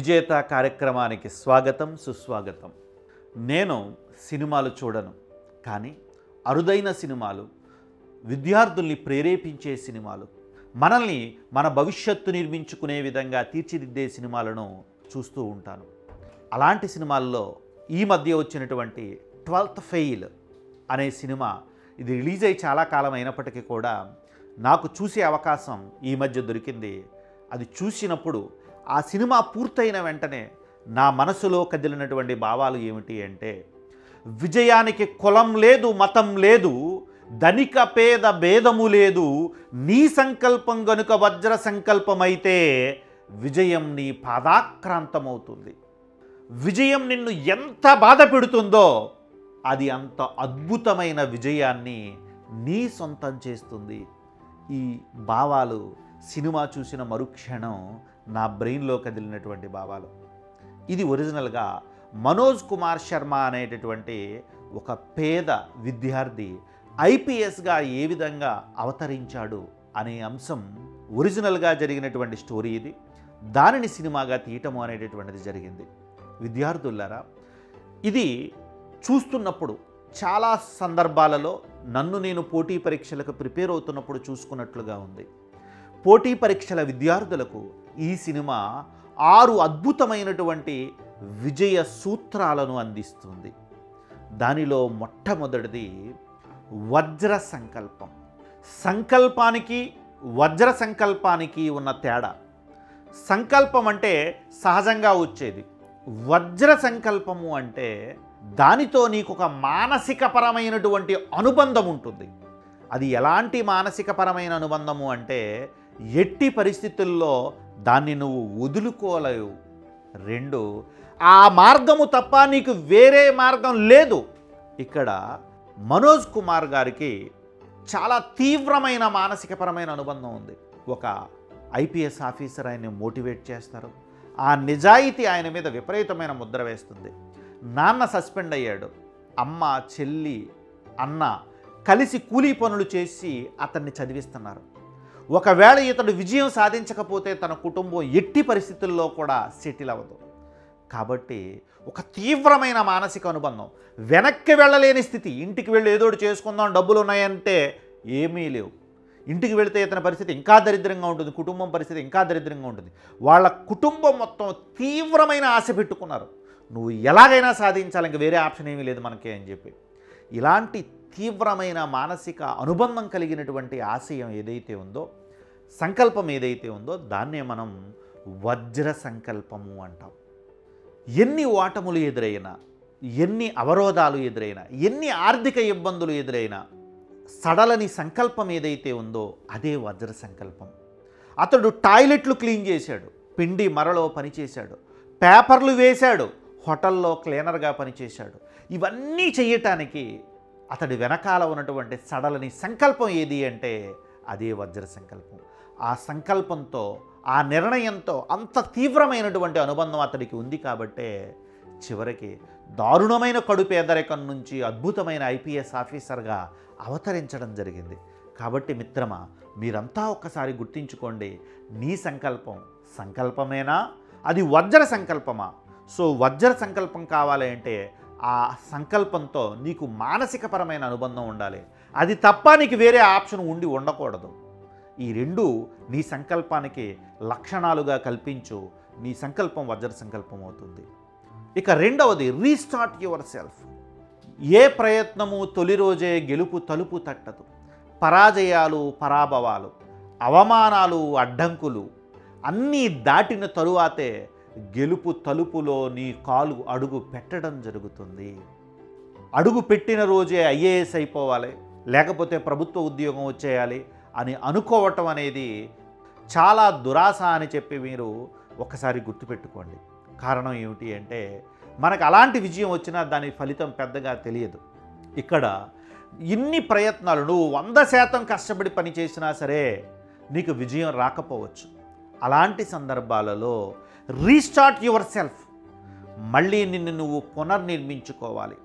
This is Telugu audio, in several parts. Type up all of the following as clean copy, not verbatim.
విజేత కార్యక్రమానికి స్వాగతం సుస్వాగతం. నేను సినిమాలు చూడను, కానీ అరుదైన సినిమాలు, విద్యార్థుల్ని ప్రేరేపించే సినిమాలు, మనల్ని మన భవిష్యత్తు నిర్మించుకునే విధంగా తీర్చిదిద్దే సినిమాలను చూస్తూ ఉంటాను. అలాంటి సినిమాల్లో ఈ మధ్య వచ్చినటువంటి 12th ఫెయిల్ అనే సినిమా, ఇది రిలీజ్ అయ్యి చాలా కాలం అయినప్పటికీ కూడా నాకు చూసే అవకాశం ఈ మధ్య దొరికింది. అది చూసినప్పుడు ఆ సినిమా పూర్తయిన వెంటనే నా మనసులో కదిలినటువంటి భావాలు ఏమిటి అంటే, విజయానికి కులం లేదు, మతం లేదు, ధనిక పేద భేదము లేదు, నీ సంకల్పం గనుక వజ్ర సంకల్పమైతే విజయం నీ పాదాక్రాంతమవుతుంది. విజయం నిన్ను ఎంత బాధ పెడుతుందో అది అంత అద్భుతమైన విజయాన్ని నీ సొంతం చేస్తుంది. ఈ భావాలు సినిమా చూసిన మరుక్షణం నా బ్రెయిన్లో కదిలినటువంటి భావాలు. ఇది ఒరిజినల్గా మనోజ్ కుమార్ శర్మ అనేటటువంటి ఒక పేద విద్యార్థి ఐపీఎస్గా ఏ విధంగా అవతరించాడు అనే అంశం ఒరిజినల్గా జరిగినటువంటి స్టోరీ ఇది. దానిని సినిమాగా తీయటము అనేటటువంటిది జరిగింది. విద్యార్థులారా, ఇది చూస్తున్నప్పుడు చాలా సందర్భాలలో నన్ను నేను పోటీ పరీక్షలకు ప్రిపేర్ అవుతున్నప్పుడు చూసుకున్నట్లుగా ఉంది. పోటీ పరీక్షల విద్యార్థులకు ఈ సినిమా 6 అద్భుతమైనటువంటి విజయ సూత్రాలను అందిస్తుంది. దానిలో మొట్టమొదటిది వజ్ర సంకల్పం. సంకల్పానికి వజ్ర సంకల్పానికి ఉన్న తేడా. సంకల్పం అంటే సహజంగా వచ్చేది, వజ్ర సంకల్పము అంటే దానితో నీకు ఒక మానసికపరమైనటువంటి అనుబంధం ఉంటుంది. అది ఎలాంటి మానసికపరమైన అనుబంధము అంటే, ఎట్టి పరిస్థితుల్లో దాన్ని నువ్వు వదులుకోలేవు. 2, ఆ మార్గము తప్ప నీకు వేరే మార్గం లేదు. ఇక్కడ మనోజ్ కుమార్ గారికి చాలా తీవ్రమైన మానసికపరమైన అనుబంధం ఉంది. ఒక ఐపీఎస్ ఆఫీసర్ ఆయన్ని మోటివేట్ చేస్తారు. ఆ నిజాయితీ ఆయన మీద విపరీతమైన ముద్ర వేస్తుంది. నాన్న సస్పెండ్ అయ్యాడు, అమ్మ, చెల్లి, అన్న కలిసి కూలీ పనులు చేసి అతన్ని చదివిస్తున్నారు. ఒకవేళ ఇతడు విజయం సాధించకపోతే తన కుటుంబం ఎట్టి పరిస్థితుల్లో కూడా సెటిల్ అవ్వదు. కాబట్టి ఒక తీవ్రమైన మానసిక అనుబంధం, వెనక్కి వెళ్ళలేని స్థితి. ఇంటికి వెళ్ళి ఏదోటి చేసుకుందాం, డబ్బులు ఉన్నాయంటే ఏమీ లేవు. ఇంటికి వెళితే ఇతని పరిస్థితి ఇంకా దరిద్రంగా ఉంటుంది, కుటుంబం పరిస్థితి ఇంకా దరిద్రంగా ఉంటుంది. వాళ్ళ కుటుంబం మొత్తం తీవ్రమైన ఆశ పెట్టుకున్నారు, నువ్వు ఎలాగైనా సాధించాలి, ఇంక వేరే ఆప్షన్ ఏమీ లేదు మనకే అని చెప్పి. ఇలాంటి తీవ్రమైన మానసిక అనుబంధం కలిగినటువంటి ఆశయం ఏదైతే ఉందో, సంకల్పం ఏదైతే ఉందో, దాన్నే మనం వజ్ర సంకల్పము అంటాం. ఎన్ని ఓటములు ఎదురైనా, ఎన్ని అవరోధాలు ఎదురైనా, ఎన్ని ఆర్థిక ఇబ్బందులు ఎదురైనా, సడలని సంకల్పం ఏదైతే ఉందో అదే వజ్ర సంకల్పం. అతడు టాయిలెట్లు క్లీన్ చేశాడు, పిండి మరలో పనిచేశాడు, పేపర్లు వేశాడు, హోటల్లో క్లీనర్గా పనిచేశాడు. ఇవన్నీ చేయటానికి అతడి వెనకాల ఉన్నటువంటి సడలని సంకల్పం ఏది అంటే అదే వజ్ర సంకల్పం. ఆ సంకల్పంతో, ఆ నిర్ణయంతో అంత తీవ్రమైనటువంటి అనుబంధం అతడికి ఉంది కాబట్టే చివరికి దారుణమైన కడు పేదరికం నుంచి అద్భుతమైన ఐపీఎస్ ఆఫీసర్గా అవతరించడం జరిగింది. కాబట్టి మిత్రమా, మీరంతా ఒక్కసారి గుర్తించుకోండి, నీ సంకల్పం సంకల్పమేనా, అది వజ్ర సంకల్పమా? సో వజ్ర సంకల్పం కావాలి అంటే ఆ సంకల్పంతో నీకు మానసికపరమైన అనుబంధం ఉండాలి. అది తప్ప నీకు వేరే ఆప్షన్ ఉండకూడదు. ఈ 2 నీ సంకల్పానికి లక్షణాలుగా కల్పించు, నీ సంకల్పం వజ్ర సంకల్పం అవుతుంది. ఇక 2వది రీస్టార్ట్ యువర్ సెల్ఫ్. ఏ ప్రయత్నము తొలి రోజే గెలుపు తలుపు తట్టదు. పరాజయాలు, పరాభవాలు, అవమానాలు, అడ్డంకులు అన్నీ దాటిన తరువాతే గెలుపు తలుపులో నీ కాలు అడుగు పెట్టడం జరుగుతుంది. అడుగు పెట్టిన రోజే ఐఏఎస్ అయిపోవాలి, లేకపోతే ప్రభుత్వ ఉద్యోగం వచ్చేయాలి అని అనుకోవటం అనేది చాలా దురాశ అని చెప్పి మీరు ఒకసారి గుర్తుపెట్టుకోండి. కారణం ఏమిటి అంటే, మనకు అలాంటి విజయం వచ్చినా దాని ఫలితం పెద్దగా తెలియదు. ఇక్కడ ఇన్ని ప్రయత్నాలు, నువ్వు 100% కష్టపడి పని చేసినా సరే నీకు విజయం రాకపోవచ్చు. అలాంటి సందర్భాలలో రీస్టార్ట్ యువర్ సెల్ఫ్. మళ్ళీ నిన్ను నువ్వు పునర్నిర్మించుకోవాలి.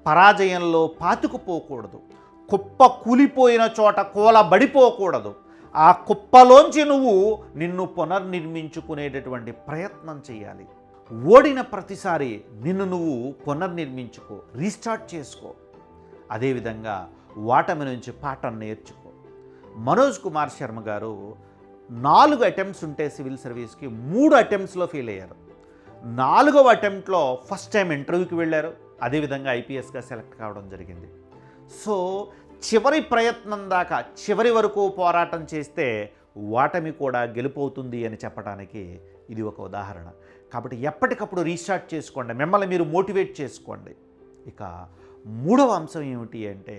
పరాజయంలో పాతుకుపోకూడదు, కుప్ప కూలిపోయిన చోట కూలబడిపోకూడదు. ఆ కుప్పలోంచి నువ్వు నిన్ను పునర్నిర్మించుకునేటటువంటి ప్రయత్నం చేయాలి. ఓడిన ప్రతిసారి నిన్ను నువ్వు పునర్నిర్మించుకో, రీస్టార్ట్ చేసుకో. అదేవిధంగా ఓటమి నుంచి పాఠం నేర్చుకో. మనోజ్ కుమార్ శర్మ గారు 4 అటెంప్ట్స్ ఉంటే సివిల్ సర్వీస్కి 3 అటెంప్ట్స్లో ఫెయిల్ అయ్యారు. 4వ అటెంప్ట్లో ఫస్ట్ టైం ఇంటర్వ్యూకి వెళ్ళారు. అదేవిధంగా ఐపీఎస్గా సెలెక్ట్ కావడం జరిగింది. సో చివరి ప్రయత్నం దాకా, చివరి వరకు పోరాటం చేస్తే ఓటమి కూడా గెలుపవుతుంది అని చెప్పడానికి ఇది ఒక ఉదాహరణ. కాబట్టి ఎప్పటికప్పుడు రీస్టార్ట్ చేసుకోండి, మిమ్మల్ని మీరు మోటివేట్ చేసుకోండి. ఇక 3వ అంశం ఏమిటి అంటే,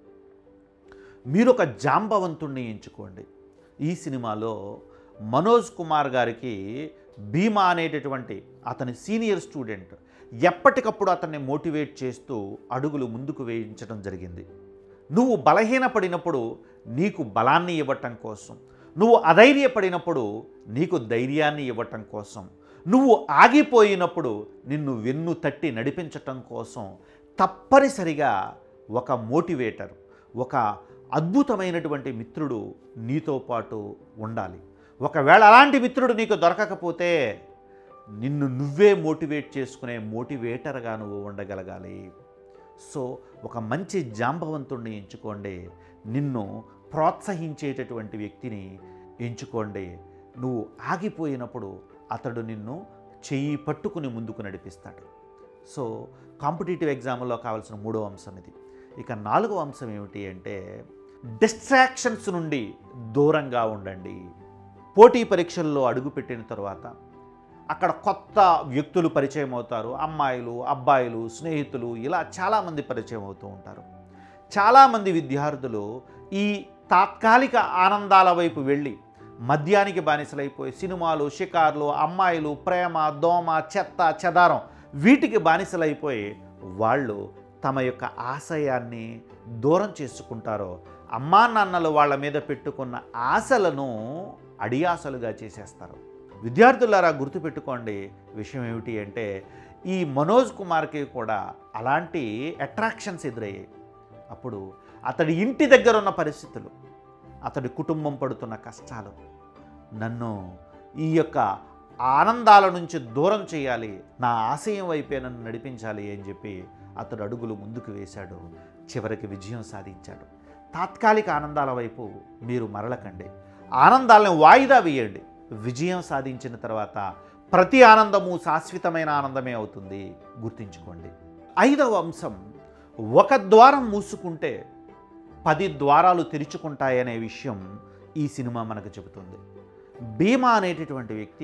మీరు ఒక జాంబవంతుణ్ణి ఎంచుకోండి. ఈ సినిమాలో మనోజ్ కుమార్ గారికి భీమా అనేటటువంటి అతని సీనియర్ స్టూడెంట్ ఎప్పటికప్పుడు అతన్ని మోటివేట్ చేస్తూ అడుగులు ముందుకు వేయించడం జరిగింది. నువ్వు బలహీనపడినప్పుడు నీకు బలాన్ని ఇవ్వటం కోసం, నువ్వు అధైర్యపడినప్పుడు నీకు ధైర్యాన్ని ఇవ్వటం కోసం, నువ్వు ఆగిపోయినప్పుడు నిన్ను వెన్ను తట్టి నడిపించటం కోసం తప్పనిసరిగా ఒక మోటివేటర్, ఒక అద్భుతమైనటువంటి మిత్రుడు నీతో పాటు ఉండాలి. ఒకవేళ అలాంటి మిత్రుడు నీకు దొరకకపోతే నిన్ను నువ్వే మోటివేట్ చేసుకునే మోటివేటర్గా నువ్వు ఉండగలగాలి. సో ఒక మంచి జాంబవంతుణ్ణి ఎంచుకోండి, నిన్ను ప్రోత్సహించేటటువంటి వ్యక్తిని ఎంచుకోండి. నువ్వు ఆగిపోయినప్పుడు అతడు నిన్ను చెయ్యి పట్టుకుని ముందుకు నడిపిస్తాడు. సో కాంపిటేటివ్ ఎగ్జామ్లో కావాల్సిన 3వ అంశం ఇది. ఇక 4వ అంశం ఏమిటి అంటే, డిస్ట్రాక్షన్స్ నుండి దూరంగా ఉండండి. పోటీ పరీక్షల్లో అడుగుపెట్టిన తర్వాత అక్కడ కొత్త వ్యక్తులు పరిచయం అవుతారు. అమ్మాయిలు, అబ్బాయిలు, స్నేహితులు, ఇలా చాలామంది పరిచయం అవుతూ ఉంటారు. చాలామంది విద్యార్థులు ఈ తాత్కాలిక ఆనందాల వైపు వెళ్ళి మద్యానికి బానిసలైపోయి సినిమాలు, షికార్లు, అమ్మాయిలు, ప్రేమ, దోమ, చెత్త, చెదారం వీటికి బానిసలైపోయి వాళ్ళు తమ యొక్క ఆశయాన్ని దూరం చేసుకుంటారో, అమ్మా నాన్నలు వాళ్ళ మీద పెట్టుకున్న ఆశలను అడియాసలుగా చేసేస్తారు. విద్యార్థులారా గుర్తుపెట్టుకోండి, విషయం ఏమిటి అంటే, ఈ మనోజ్ కుమార్కి కూడా అలాంటి అట్రాక్షన్స్ ఎదురయ్యాయి. అప్పుడు అతడి ఇంటి దగ్గర ఉన్న పరిస్థితులు, అతడి కుటుంబం పడుతున్న కష్టాలు నన్ను ఈ యొక్క ఆనందాల నుంచి దూరం చేయాలి, నా ఆశయం వైపే నన్ను నడిపించాలి అని చెప్పి అతడు అడుగులు ముందుకు వేశాడు. చివరికి విజయం సాధించాడు. తాత్కాలిక ఆనందాల వైపు మీరు మరలకండి, ఆనందాలను వాయిదా వేయండి. విజయం సాధించిన తర్వాత ప్రతి ఆనందము శాశ్వతమైన ఆనందమే అవుతుంది, గుర్తుంచుకోండి. 5వ అంశం, ఒక ద్వారం మూసుకుంటే 10 ద్వారాలు తెరుచుకుంటాయనే విషయం ఈ సినిమా మనకు చెబుతుంది. భీమా అనేటటువంటి వ్యక్తి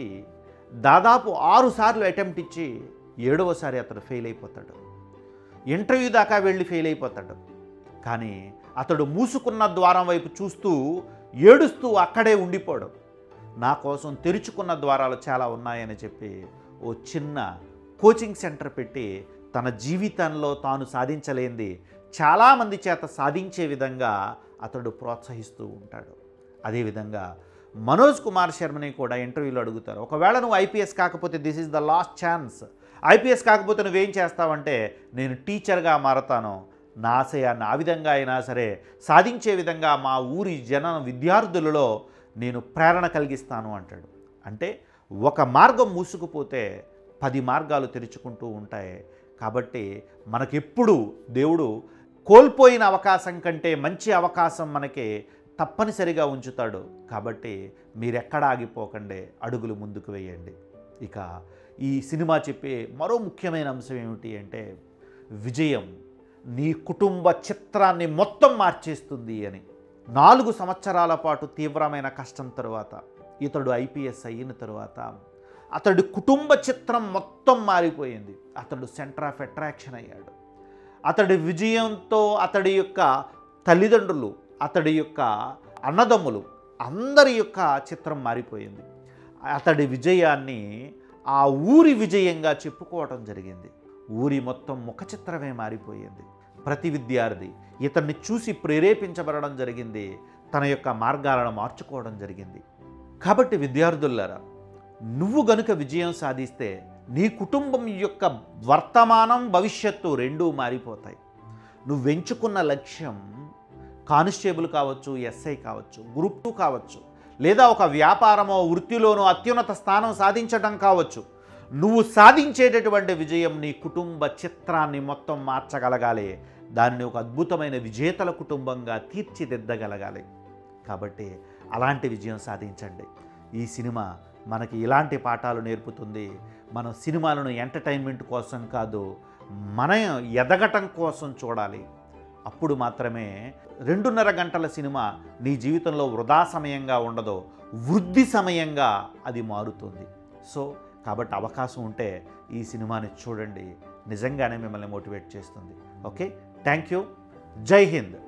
దాదాపు 6 సార్లు అటెంప్ట్ ఇచ్చి 7వసారి అతడు ఫెయిల్ అయిపోతాడు. ఇంటర్వ్యూ దాకా వెళ్ళి ఫెయిల్ అయిపోతాడు. కానీ అతడు మూసుకున్న ద్వారం వైపు చూస్తూ ఏడుస్తూ అక్కడే ఉండిపోవడం, నా కోసం తెరుచుకున్న ద్వారాలు చాలా ఉన్నాయని చెప్పి ఓ చిన్న కోచింగ్ సెంటర్ పెట్టి తన జీవితంలో తాను సాధించలేనిది చాలామంది చేత సాధించే విధంగా అతడు ప్రోత్సహిస్తూ ఉంటాడు. అదేవిధంగా మనోజ్ కుమార్ శర్మని కూడా ఇంటర్వ్యూలో అడుగుతారు, ఒకవేళ నువ్వు ఐపీఎస్ కాకపోతే this is the last chance, IPS కాకపోతే నువ్వేం చేస్తావంటే నేను టీచర్గా మారతాను, నా ఆశయాన్ని ఆ విధంగా అయినా సరే సాధించే విధంగా మా ఊరి విద్యార్థులలో నేను ప్రేరణ కలిగిస్తాను అంటాడు. అంటే ఒక మార్గం మూసుకుపోతే 10 మార్గాలు తెరుచుకుంటూ ఉంటాయి. కాబట్టి మనకెప్పుడు దేవుడు కోల్పోయిన అవకాశం కంటే మంచి అవకాశం మనకి తప్పనిసరిగా ఉంచుతాడు. కాబట్టి మీరెక్కడ ఆగిపోకండి, అడుగులు ముందుకు వేయండి. ఇక ఈ సినిమా చెప్పే మరో ముఖ్యమైన అంశం ఏమిటి అంటే, విజయం నీ కుటుంబ చిత్రాన్ని మొత్తం మార్చేస్తుంది అని. 4 సంవత్సరాల పాటు తీవ్రమైన కష్టం తరువాత ఇతడు ఐపీఎస్ అయిన తరువాత అతడి కుటుంబ చిత్రం మొత్తం మారిపోయింది. అతడు సెంటర్ ఆఫ్ అట్రాక్షన్ అయ్యాడు. అతడి విజయంతో అతడి యొక్క తల్లిదండ్రులు, అతడి యొక్క అన్నదమ్ములు అందరి యొక్క చిత్రం మారిపోయింది. అతడి విజయాన్ని ఆ ఊరి విజయంగా చెప్పుకోవటం జరిగింది. ఊరి మొత్తం ముఖ చిత్రమే మారిపోయింది. ప్రతి విద్యార్థి ఇతన్ని చూసి ప్రేరేపించబడడం జరిగింది, తన యొక్క మార్గాలను మార్చుకోవడం జరిగింది. కాబట్టి విద్యార్థులారా, నువ్వు గనుక విజయం సాధిస్తే నీ కుటుంబం యొక్క వర్తమానం భవిష్యత్తు రెండూ మారిపోతాయి. నువ్వెంచుకున్న లక్ష్యం కానిస్టేబుల్ కావచ్చు, ఎస్ఐ కావచ్చు, గ్రూప్ 2 కావచ్చు, లేదా ఒక వ్యాపారమో వృత్తిలోనో అత్యున్నత స్థానం సాధించడం కావచ్చు. నువ్వు సాధించేటటువంటి విజయం నీ కుటుంబ చిత్రాన్ని మొత్తం మార్చగలగాలి. దాన్ని ఒక అద్భుతమైన విజేతల కుటుంబంగా తీర్చిదిద్దగలగాలి. కాబట్టి అలాంటి విజయం సాధించండి. ఈ సినిమా మనకి ఇలాంటి పాఠాలు నేర్పుతుంది. మనం సినిమాలను ఎంటర్టైన్మెంట్ కోసం కాదు, మన ఎదగటం కోసం చూడాలి. అప్పుడు మాత్రమే 2.5 గంటల సినిమా నీ జీవితంలో వృధా సమయంగా ఉండదు, వృద్ధి సమయంగా అది మారుతుంది. సో కాబట్టి అవకాశం ఉంటే ఈ సినిమాని చూడండి, నిజంగానే మిమ్మల్ని మోటివేట్ చేస్తుంది. Okay, thank you. Jai Hind.